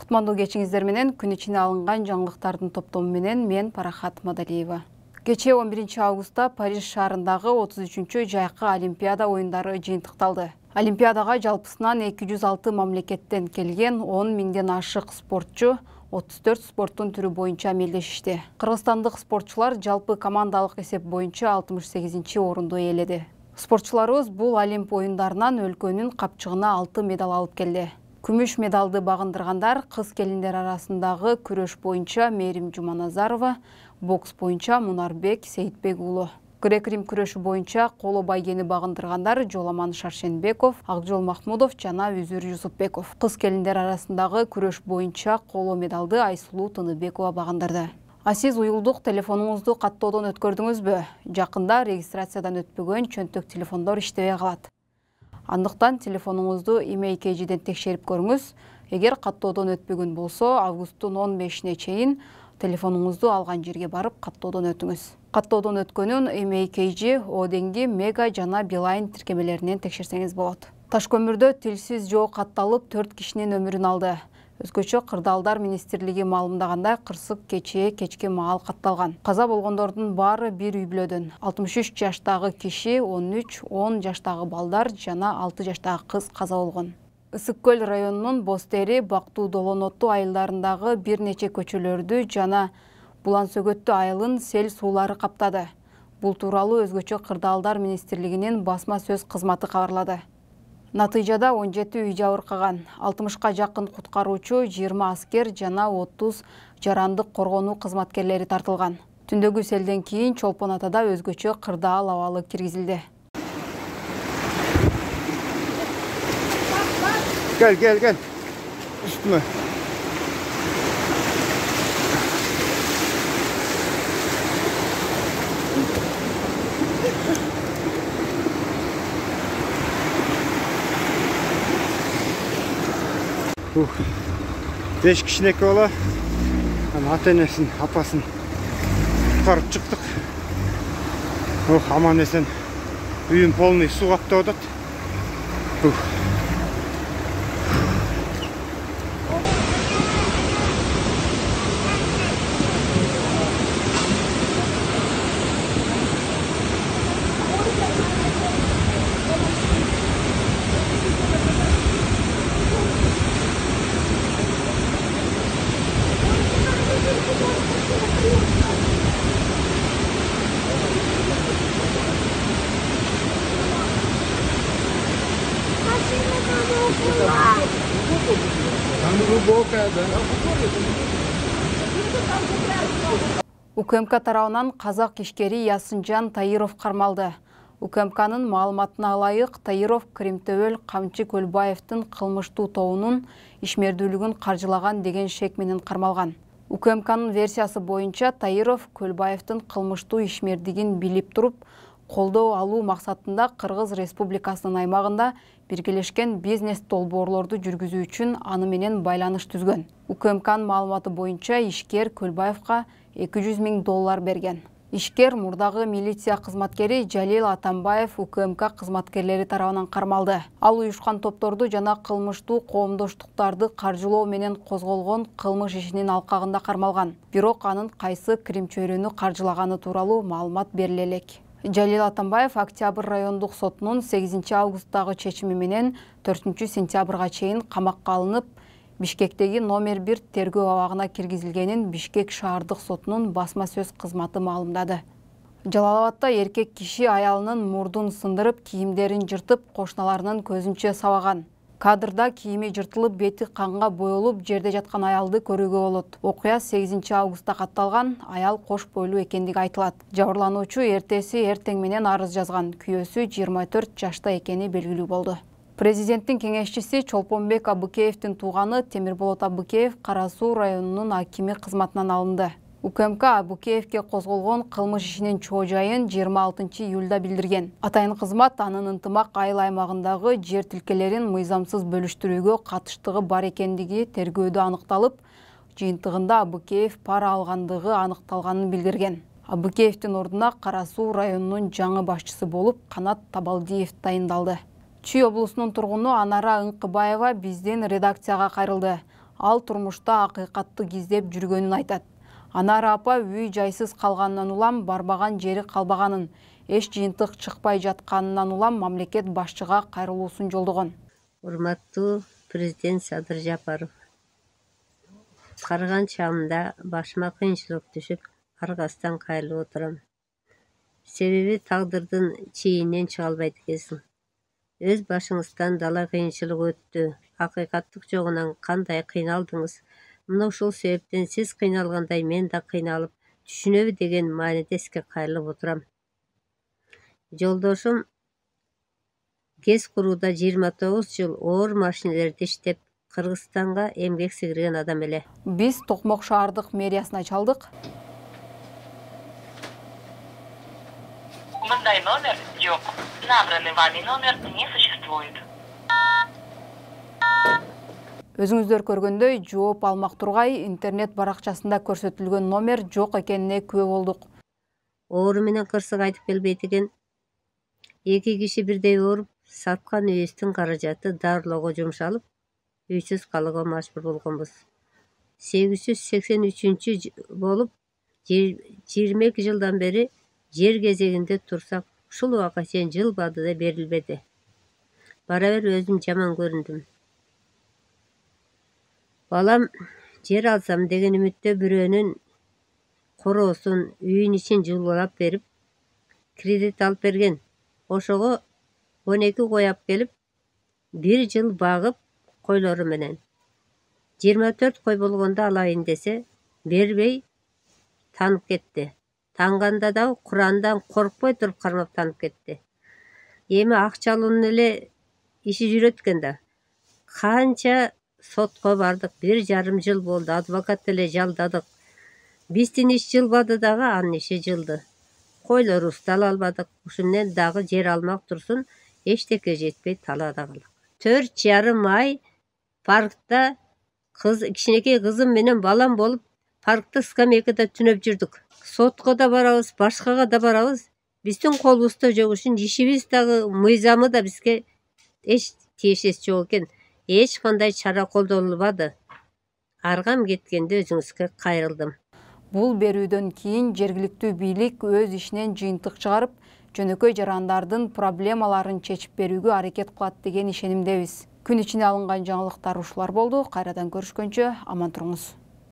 Кутмандуу кечиңиздер менен күн ичине алынган жаңылыктардын топтому менен мен Парахат Мадалиева. Кечээ 11 августта Париж шаарындагы 33-чү жайкы Олимпиада оюндары жыйынтыкталды. Олимпиадага жалпысынан 206 мамлекеттен келген 10 миңден ашык спортчу 34 спорттун түрү боюнча амелдешишти. Кыргызстандык спортчулар жалпы командалык эсеп боюнча 68-орунду ээледи. Спортчуларыбыз бул Олимп оюндарынан өлкөнүн капчыгына 6 медаль алып келди. Күмүш медалды багындыргандар кыз келиндер арасындагы күрөш боюнча Мерим Жуманазарова, бокс боюнча Мунарбек Сейитбек уулу. Грек-рим күрөшү боюнча коло байгени багындыргандар Жоламан Шаршенбеков, Акжол Махмудов жана Үзүр Жусупбеков. Кыз келиндер арасындагы күрөш боюнча коло медалды Айсулуу Тыныбекова багындырды. Сиз уюлдук телефонуңузду каттоодон өткөрдүңүзбү? Жакында регистрациядан өтпөгөн чөнтөк телефондор иштебей калат. Андыктан телефонуңузду имейкежиден текшерип көрүңүз. Эгер каттоодон өтпөгөн болсо, августтун 15-ине чейин телефонуңузду алган жерге барып каттоодон өтүңүз. Каттоодон өткөнүн имейкежи, Оденги, Мега жана Билайн тиркемелеринен текшерсеңиз болот. Ташкөмүрдө тилсиз жоо катталып 4 кишинин өмүрүн алды. Өзгөчө Кырдаалдар министрлиги маалымдагандай, кырсык кечке маал катталган. Каза болгондордун баары бир үй бүлөдөн. 63 жаштагы киши, 13, 10 жаштагы балдар жана 6 жаштагы кыз каза болгон. Ысык көл районунун Бостери, Бактуу, Долонотту айылдарындагы бир нече көчөлөрдү жана Булан Сөгөттү айылын сел суулары каптады. Бул тууралуу өзгөчө Кырдаалдар министрлигинин басма сөз кызматы кабарлады. Натыйжада 17 үй жабыркаган, 60ка жакын куткаруучу, 20 аскер жана 30 жарандык коргонуу кызматкерлери тартылган. Түндөгү селден кийин Чолпон Атада өзгөчө Кырдаал абалы киргизилди. Gel. Üstüme. Beş kişilik ola. Ата-энесин, апасын куткарып чыктык. Аман эсен үйүм полный суу каптап атат. УКМК тарабынан казак ишкери Ясынжан Таиров кармалды. УКМКнын маалыматына ылайык, Таиров Кримтөбөл Камчы Көлбаевдин кылмыштуу тобунун ишмердүүлүгүн каржылаган деген шек менен кармалган. УКМКнын версиясы боюнча Таиров Көлбаевдин кылмыштуу ишмердигин билип туруп, колдоо алуу максатында Кыргыз Республикасынын аймагында биргелешкен бизнес долбоорлорду жүргүзүү үчүн аны менен байланыш түзгөн. УКМКнын маалыматы боюнча ишкер Көлбаевга $200.000 берген. Ишкер мурдагы милиция кызматкери Жалил Атамбаев УКМК кызматкерлери тарабынан кармалды. Ал уюшкан топторду жана кылмыштуу коомдоштуктарды каржылоо менен козголгон кылмыш ишинин алкагында кармалган. Бирок анын кайсы киримчөрөнү каржылаганы тууралуу маалымат бериле элек. Жалил Атамбаев Октябрь райондук сотунун 8 августтагы чечими менен 4 сентябрга чейин камакка алынып, Бишкектеги номер 1 тергөө абагына киргизилгенин Бишкек шаардык сотунун басма сөз кызматы маалымдады. Жалал-Абадта эркек киши аялынын мурдун сындырып, кийимдерин жыртып, кошуналарынын көзүнчө сабаган. Кадрда кийими жыртылып, бети канга боелуп, жерде жаткан аялды көрүүгө болот. Окуя 8 августта катталган, аял кош бойлуу экендиги айтылат. Жабырлануучу эртеси эртең менен арыз жазган, күйөөсү 24 жашта экени белгилүү болду. Президенттин кеңешчиси Чолпонбек Абыкеевдин тууганы Темирболот Абыкеев Кара Суу районунун акими кызматынан алынды. УКМК Абыкеевке козголгон кылмыш ишинин чоо жайын 26 июлда билдирген. Атайын кызмат анын ынтымак айыл аймагындагы жер тилкелерин мыйзамсыз бөлүштүрүүгө катыштыгы бар экендиги тергөөдө аныкталып, жыйынтыгында Абыкеев пара алгандыгы аныкталганын билдирген. Абыкеевдин ордуна Кара Суу районунун жаңы башчысы болуп Канат Табалдиев тайындалды. Чүй облусунун тургуну Анара Ыңкыбаева биздин редакцияга кайрылды. Ал турмушта акыйкатты гиздеп жүргөнүн айтат. Анара апа үй жайсыз калганынан улам барбаган жери калбаганын, эч жыйынтык чыкпай жатканынан улам мамлекет башчыга кайрылуусун жолдогон. Урматтуу президент Садыр Жапаров, карыган чагымда башыма кыйынчылык түшүп, аргасынан кайрылып отурам. Себеби тагдырдын чийинен чыга албайт экенсиң. Өз башыңыздан дала кыйынчылык өттү. Акыйкаттык жогунан кандай кыйналдыңыз? Мына ушул себептен сиз кыйналгандай мен да кыйналып, түшүнөбү деген мааниде сизге кайрылып отурам. Жолдошум ГЭС курууда 29 жыл оор машинелерди иштеп, Кыргызстанга эмгек сиңирген адам эле. Биз Токмок шаардык мэриясына чалдык. Мындай номер жок. Набранный вами номер не существует. Өзүңүздөр көргөндөй, жооп алмак тургай интернет баракчасында көрсөтүлгөн номер жок экенине күбө болдук. Оору менен кырсык айтып келбейт экен. 2 киши бирдей ооруп, саткан үйүбүздүн каражаты дарылоого жумшалып, үйсүз калууга мажбур болгонбуз. 883 болуп, 22 жылдан бери жер кезегинде турсак, ушул убакка чейин жылбады да берилбеди. Бара бер өзүм жаман көрүндүм. Балам жер алсам деген үмүттө бирөөнүн короосун үйүн ичин жылуулап берип, кредит алып берген. Ошого 12 кой алып келип, 1 жыл багып койлору менен. 24 кой болгондо алайын десе, бербей танып кетти. Танганда да Курандан коркпой туруп кармап танып кетти. Эми акчалуунун эле иши жүрөт экен да. Канча сотко бардык, 1,5 жыл болду, адвокат эле жалдадык. Биздин иш жылбады дагы, анын иши жылды. Койлорубузду ала албадык, ушу менен дагы жер алмак турсун, эчтеке жетпей талаада калдык. 4,5 ай паркта кичинекей кызым менен балам болуп, паркта скамейкада түнөп жүрдүк. Сотко да барабыз, башкага да барабыз. Биздин колубузда жок үчүн ишибиз дагы, мыйзамы да бизге эч тиешеси жок экен. Эч кандай чара колдонулбады. Аргам кеткенде өзүңүзгө кайрылдым. Бул берүүдөн кийин жергиликтүү бийлик өз ишинен жыйынтык чыгарып, жөнөкөй жарандардын проблемаларын чечип берүүгө аракет кылат деген ишенимдебиз. Күн ичине алынган жаңылыктар ушулар болду. Кайрадан көрүшкөнчө аман туруңуз.